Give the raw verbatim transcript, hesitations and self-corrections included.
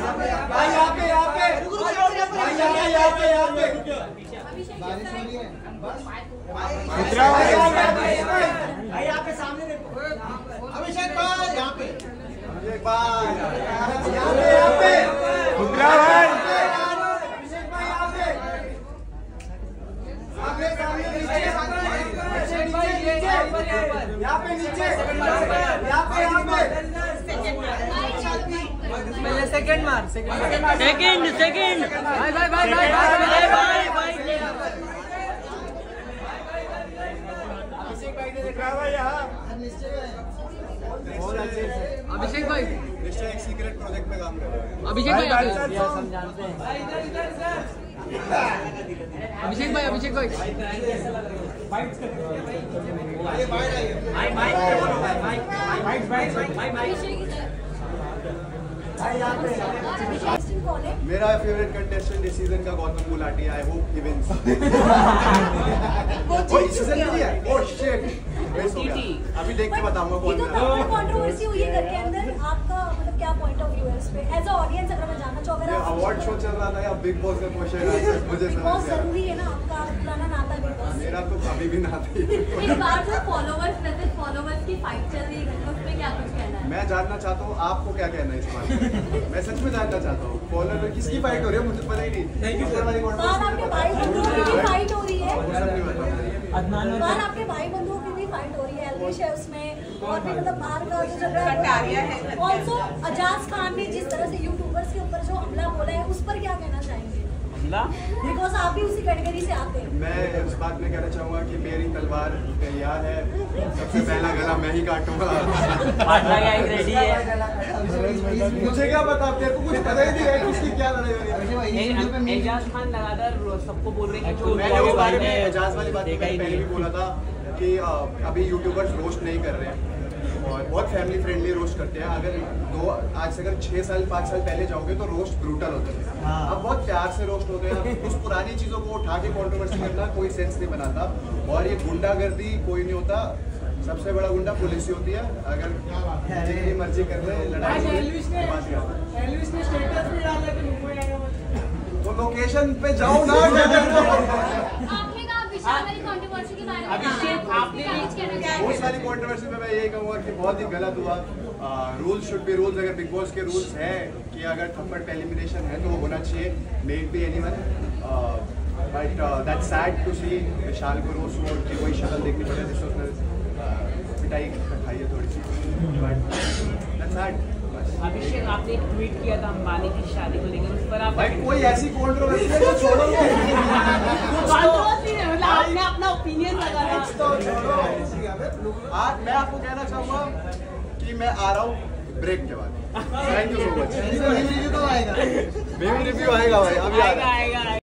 भाई यहाँ पे यहाँ पे भाई यहाँ यहाँ पे यहाँ पे बारिश हो रही है भाई यहाँ पे सामने देखो अभिषेक भाई यहाँ पे अभिषेक भाई यहाँ पे यहाँ पे रुद्रा भाई अभिषेक भाई यहाँ पे सामने सामने नीचे अभिषेक भाई नीचे यहाँ पे नीचे यहाँ पे यहाँ पे पहले सेकंड मार सेकंड सेकंड सेकंड भाई भाई भाई भाई भाई भाई भाई अभिषेक भाई ने देखा भाई यहाँ बहुत अच्छे से अभिषेक भाई निश्चय एक सीक्रेट प्रोजेक्ट पे काम कर रहा है अभिषेक भाई हम जानते हैं अभिषेक भाई अभिषेक भाई मेरा फेवरेट कंटेस्टेंट इस सीजन का Gautam Gulati. I hope he wins. वो सीजन के लिए ओह शिट मिस हो गया। अभी देख के बताऊंगा कौन है। कंट्रोवर्सी हुई है घर के अंदर, आपका मतलब क्या पॉइंट ऑफ व्यू है इस पे एज अ ऑडियंस अगर मैं जानना चाहूं? अगर अवार्ड शो चल रहा था या बिग बॉस का क्वेश्चन मुझे बहुत जरूरी है ना आपका पुराना नाता बिग बॉस। मेरा तो अभी भी नाता ही। इस बार जो फॉलोवर्स वर्सेस फॉलोवर्स की फाइट चल रही है उस पे क्या कुछ कहना है? मैं जानना चाहता हूँ आपको क्या कहना है इस बात में। मैं सच में जानना चाहता हूँ फॉलोवर किसकी फाइट हो रही है मुझे पता ही नहीं। बाहर आपके भाई बंधुओं की भी फाइट हो रही है, बाहर आपके भाई बंधुओं की भी फाइट हो रही है, एल्विश है उसमें और भी मतलब बाहर का जो चल रहा है। ऑल्सो अजाज खान ने जिस तरह से यूट्यूबर्स के ऊपर जो हमला बोला है उस पर क्या कहना चाहेंगे? बिकॉज आप भी उसी कैटेगरी से आते हैं। मैं इस बात में कहना चाहूँगा कि मेरी तलवार तैयार है, सबसे पहला गला मैं ही काटूंगा। रेडी है। मुझे क्या पता, तेरे को कुछ पता ही नहीं है किसकी क्या लड़ाई हो रही है। एजाज खान लगातार सबको बोल रहे हैं कि मैंने उस बारे में एजाज वाली बात पहले भी बोला था कि अभी यूट्यूबर्स रोस्ट नहीं कर रहे हैं और बहुत फैमिली फ्रेंडली रोस्ट करते हैं। अगर दो आज से अगर छह साल पाँच साल पहले जाओगे तो रोस्ट ब्रूटल होते थे। अब बहुत प्यार से रोस्ट होते हैं। उस पुरानी चीज़ों को उठा के कंट्रोवर्सी करना कोई सेंस नहीं बनाता। और ये गुंडागर्दी कोई नहीं होता, सबसे बड़ा गुंडा पुलिस ही होती है। अगर जितनी मर्जी कर ले लड़ाई तो लोकेशन पे जाओ ना। अभिषेक आपने बहुत सारी कंट्रोवर्सी में मैं यही कहूँगा कि बहुत ही गलत हुआ। Rules should be rules. अगर बिग बॉस के रूल्स हैं कि अगर थप्पड़ पे एलिमिनेशन है तो वो होना चाहिए, may it be anyone. But that's sad to see Vishal को रोज की वही शक्ल देखनी पड़े जिससे उसने पिटाई खाई है थोड़ी सी। But that's sad. अभिषेक आपने एक ट्वीट किया था अंबानी की शादी को लेकर, उस पर आप भाई कोई ऐसी कंट्रोवर्सी है तो छोड़ो। आपने अपना ओपिनियन लगाया तो छोड़ो। आज मैं आपको कहना चाहूँगा कि मैं आ रहा हूँ ब्रेक के बाद। Thank you so much. Review तो आएगा रिव्यू आएगा भाई, अभी आ रहा है। आएगा